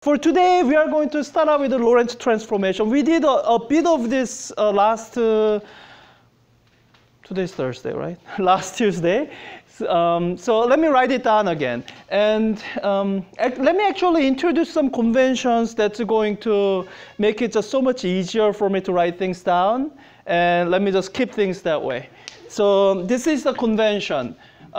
For today, we are going to start out with the Lorentz transformation. We did a bit of this today's Thursday, right? Last Tuesday. So let me write it down again. And let me actually introduce some conventions that's going to make it just so much easier for me to write things down. And let me just keep things that way. So this is the convention.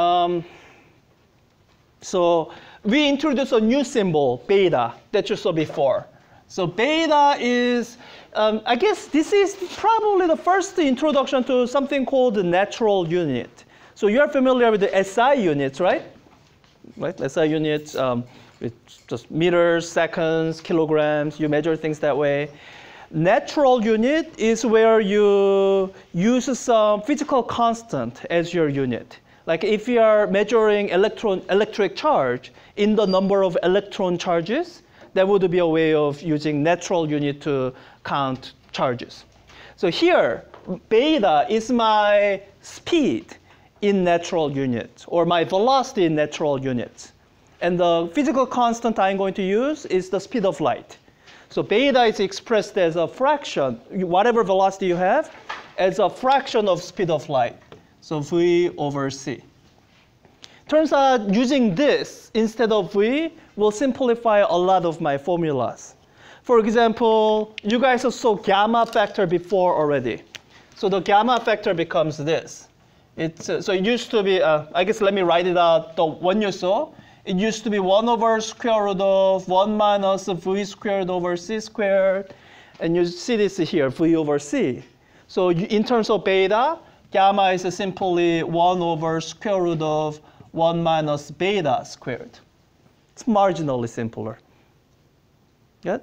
So we introduced a new symbol, beta, that you saw before. So beta is, I guess this is probably the first introduction to something called the natural unit. So you're familiar with the SI units, right? Right, SI units, with just meters, seconds, kilograms, you measure things that way. Natural unit is where you use some physical constant as your unit. Like if you are measuring electric charge in the number of electron charges, that would be a way of using natural unit to count charges. So here, beta is my speed in natural units, or my velocity in natural units. And the physical constant I'm going to use is the speed of light. So beta is expressed as a fraction, whatever velocity you have, as a fraction of speed of light. So V over C. Turns out using this instead of V will simplify a lot of my formulas. For example, you guys saw gamma factor before already. So the gamma factor becomes this. So it used to be, I guess let me write it out, the one you saw. It used to be 1 over square root of 1 minus V squared over C squared. And you see this here, V over C. So in terms of beta, gamma is simply 1 over square root of 1 minus beta squared. It's marginally simpler. Good?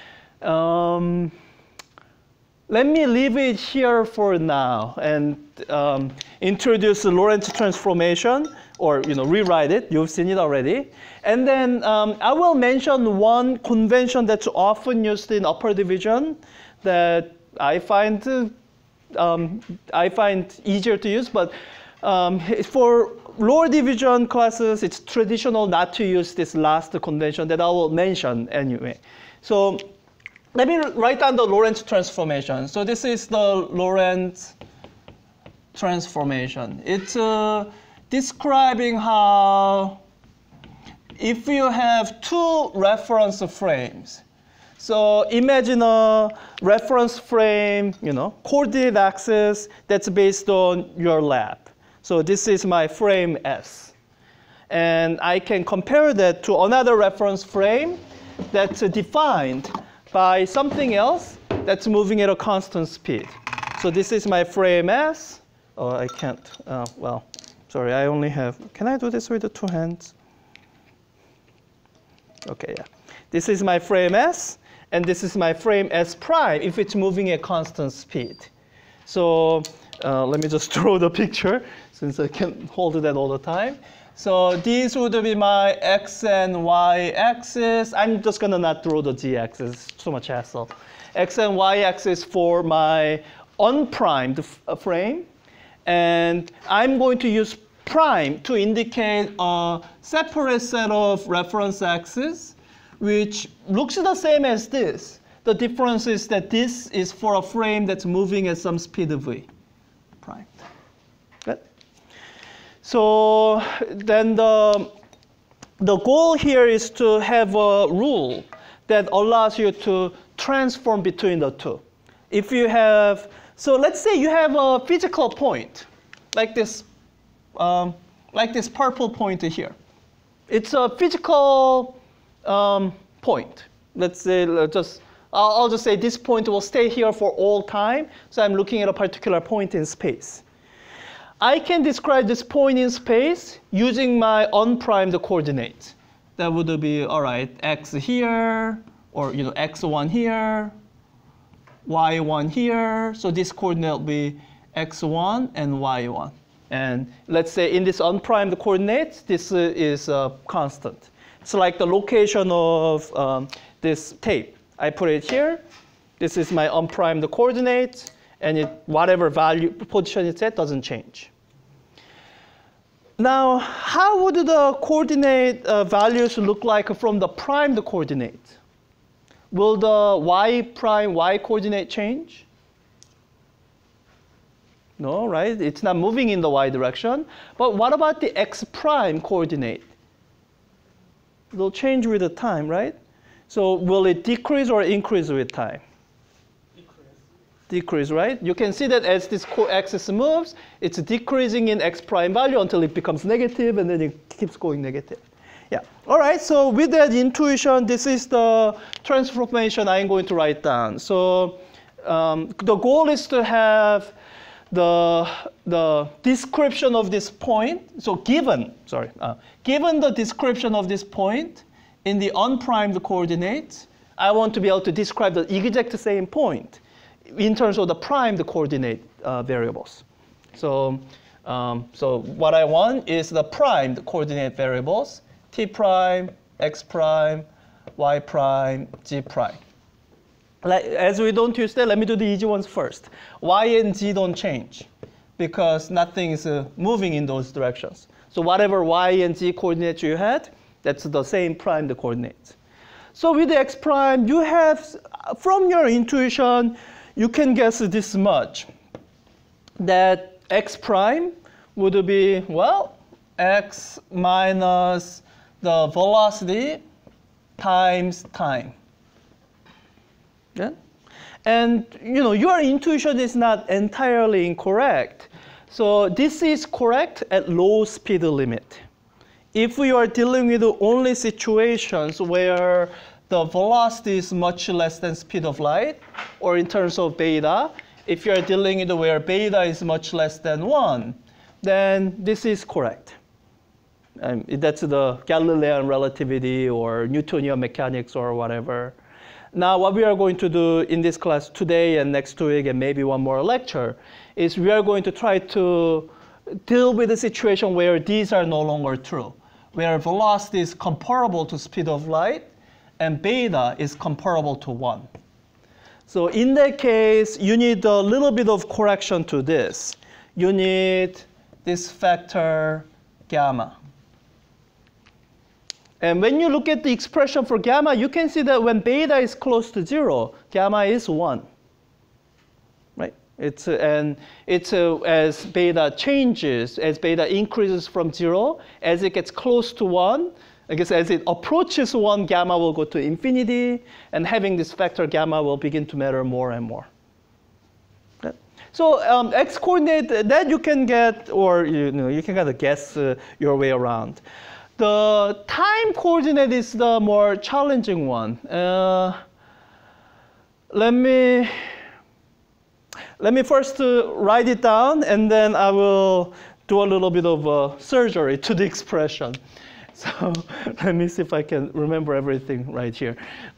Let me leave it here for now and introduce the Lorentz transformation, or rewrite it. You've seen it already. And then I will mention one convention that's often used in upper division that I find easier to use, but for lower division classes, it's traditional not to use this last convention that I will mention anyway. So let me write down the Lorentz transformation. So this is the Lorentz transformation. It's describing how if you have two reference frames, so imagine a reference frame, coordinate axis that's based on your lab. So this is my frame S. And I can compare that to another reference frame that's defined by something else that's moving at a constant speed. So this is my frame S. Oh, I can't. Well, sorry, I only have. Can I do this with the two hands? OK, yeah. This is my frame S. And this is my frame S prime if it's moving at constant speed. So let me just draw the picture since I can't hold that all the time. So these would be my X and Y axis. I'm just going to not draw the Z axis. Too much hassle. X and Y axis for my unprimed frame. And I'm going to use prime to indicate a separate set of reference axes, which looks the same as this. The difference is that this is for a frame that's moving at some speed V. Prime. Good. So then the goal here is to have a rule that allows you to transform between the two. If you have, so let's say you have a physical point, like this purple point here. It's a physical point. Let's say I'll just say this point will stay here for all time. So I'm looking at a particular point in space. I can describe this point in space using my unprimed coordinates. That would be, all right, x here, or x1 here, y1 here. So this coordinate will be x1 and y1. And let's say in this unprimed coordinates, this is a constant. It's like the location of this tape. I put it here. This is my unprimed coordinate. And whatever position it's at doesn't change. Now, how would the coordinate values look like from the primed coordinate? will the y coordinate change? No, right? It's not moving in the y direction. But what about the x prime coordinate? It'll change with the time, right? So will it decrease or increase with time? Decrease, right? You can see that as this axis moves, it's decreasing in x prime value until it becomes negative, and then it keeps going negative. Yeah. All right. So with that intuition, this is the transformation I'm going to write down. So the goal is to have the description of this point. So given the description of this point in the unprimed coordinates, I want to be able to describe the exact same point in terms of the primed coordinate variables. So what I want is the primed coordinate variables, t prime, x prime, y prime, g prime. As we don't use that, let me do the easy ones first. Y and z don't change because nothing is moving in those directions. So whatever y and z coordinates you had, that's the same primed coordinates. So with the x prime, you have, from your intuition, you can guess this much, that x prime would be, well, x minus the velocity times time. Yeah? And your intuition is not entirely incorrect. So this is correct at low speed limit. If we are dealing with only situations where the velocity is much less than speed of light, or in terms of beta, if you're dealing with where beta is much less than 1, then this is correct. That's the Galilean relativity or Newtonian mechanics or whatever. Now, what we are going to do in this class today and next week and maybe one more lecture is we are going to try to deal with a situation where these are no longer true, where velocity is comparable to speed of light and beta is comparable to 1. So in that case, you need a little bit of correction to this. You need this factor gamma. And when you look at the expression for gamma, you can see that when beta is close to 0, gamma is 1. Right? As beta changes, as beta increases from 0, as it gets close to 1, I guess as it approaches 1, gamma will go to infinity, and having this factor gamma will begin to matter more and more. Okay. So x coordinate, that you can get, or you can kind of guess your way around. The time coordinate is the more challenging one. Let me first write it down, and then I will do a little bit of surgery to the expression. So let me see if I can remember everything right here.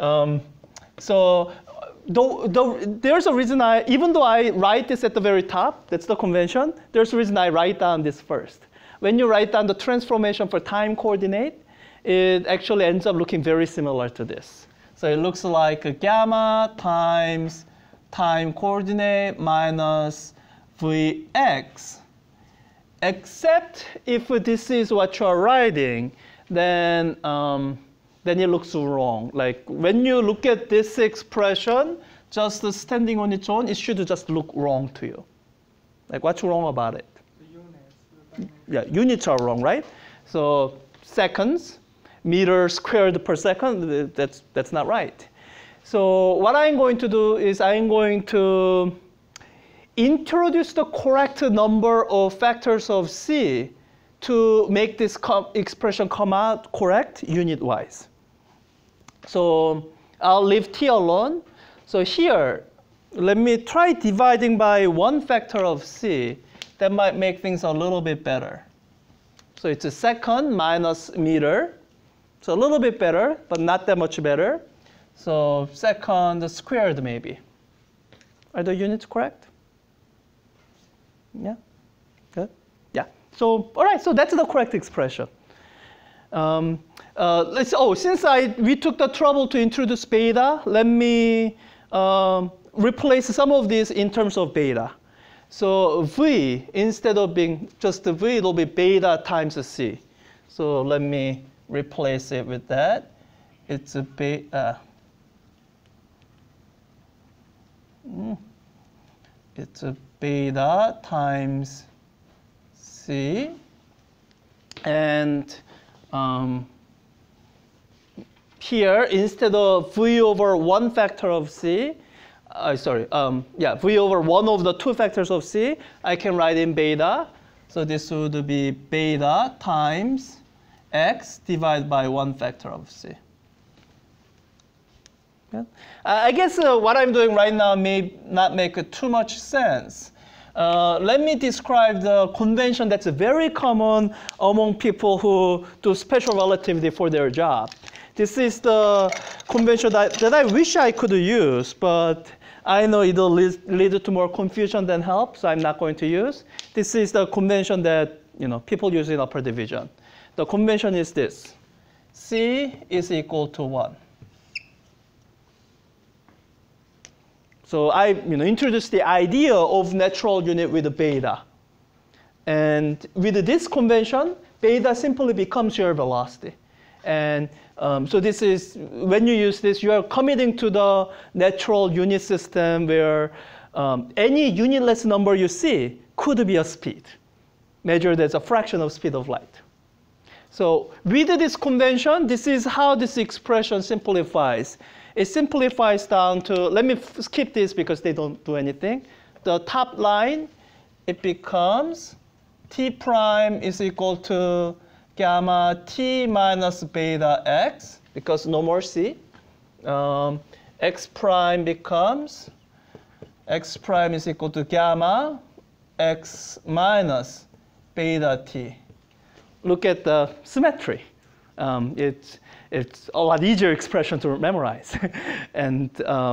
There's a reason even though I write this at the very top, that's the convention, there's a reason I write down this first. When you write down the transformation for time coordinate, it actually ends up looking very similar to this. So it looks like a gamma times time coordinate minus Vx, except if this is what you're writing, then it looks wrong. Like when you look at this expression, just standing on its own, it should just look wrong to you. Like what's wrong about it? Yeah, units are wrong, right? So seconds, meters squared per second, that's not right. So what I'm going to do is I'm going to introduce the correct number of factors of c to make this expression come out correct unit-wise. So I'll leave t alone. So here, let me try dividing by one factor of c. That might make things a little bit better. So it's a second minus meter. So a little bit better, but not that much better. So second squared maybe. Are the units correct? Yeah? Good? Yeah. So, all right, so that's the correct expression. Since we took the trouble to introduce beta, let me replace some of these in terms of beta. So V, instead of being just V, it'll be beta times C. So let me replace it with that. It's a beta. It's a beta times C, and here instead of V over 1 factor of C, V over 1 of the 2 factors of C, I can write in beta. So this would be beta times X divided by 1 factor of C. Yeah. I guess what I'm doing right now may not make too much sense. Let me describe the convention that's very common among people who do special relativity for their job. This is the convention that I wish I could use, but I know it'll lead to more confusion than help, so I'm not going to use. This is the convention that people use in upper division. The convention is this: C is equal to 1. So I introduced the idea of natural unit with beta. And with this convention, beta simply becomes your velocity. And so this is, when you use this, you are committing to the natural unit system where any unitless number you see could be a speed, measured as a fraction of speed of light. So with this convention, this is how this expression simplifies. It simplifies down to, let me skip this because they don't do anything. The top line, it becomes T prime is equal to gamma T minus beta X, because no more C. X prime becomes, X prime is equal to gamma X minus beta T. Look at the symmetry. It's a lot easier expression to memorize. And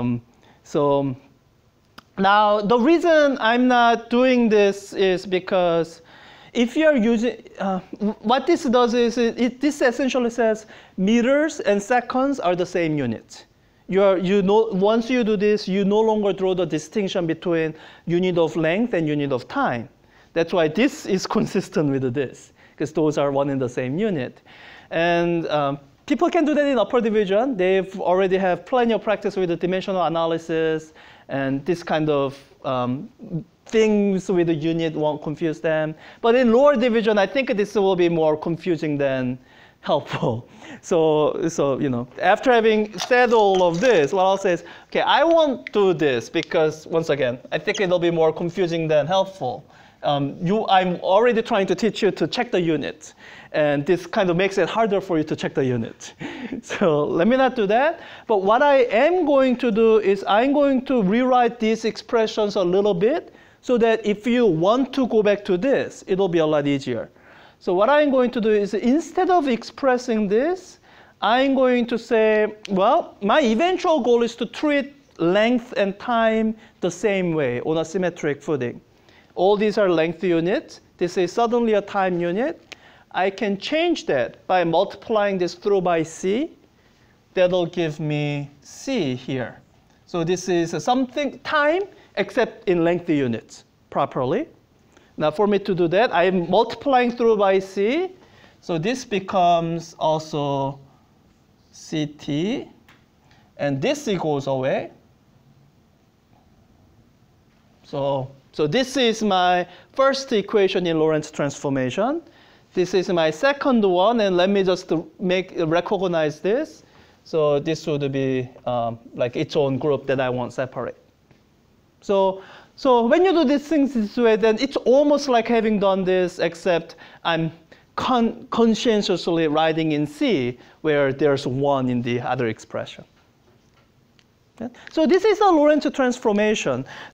so now the reason I'm not doing this is because if you're using, what this does is this essentially says meters and seconds are the same units. Once you do this, you no longer draw the distinction between unit of length and unit of time. That's why this is consistent with this, because those are one and the same unit. And people can do that in upper division. They've already have plenty of practice with the dimensional analysis, and this kind of things with the unit won't confuse them. But in lower division, I think this will be more confusing than helpful. So after having said all of this, what I'll say is, okay, I won't do this because, once again, I think it'll be more confusing than helpful. I'm already trying to teach you to check the unit. And this kind of makes it harder for you to check the unit. So let me not do that. But what I am going to do is I'm going to rewrite these expressions a little bit so that if you want to go back to this, it'll be a lot easier. So what I'm going to do is instead of expressing this, I'm going to say, well, my eventual goal is to treat length and time the same way on a symmetric footing. All these are length units. This is suddenly a time unit. I can change that by multiplying this through by C. That'll give me C here. So this is something time except in length units properly. Now for me to do that, I'm multiplying through by C. So this becomes also CT. And this C goes away. So this is my first equation in Lorentz transformation. This is my second one, and let me just recognize this. So this would be like its own group that I want separate. So when you do these things this way, then it's almost like having done this, except I'm conscientiously writing in C where there's 1 in the other expression. Okay? So this is a Lorentz transformation.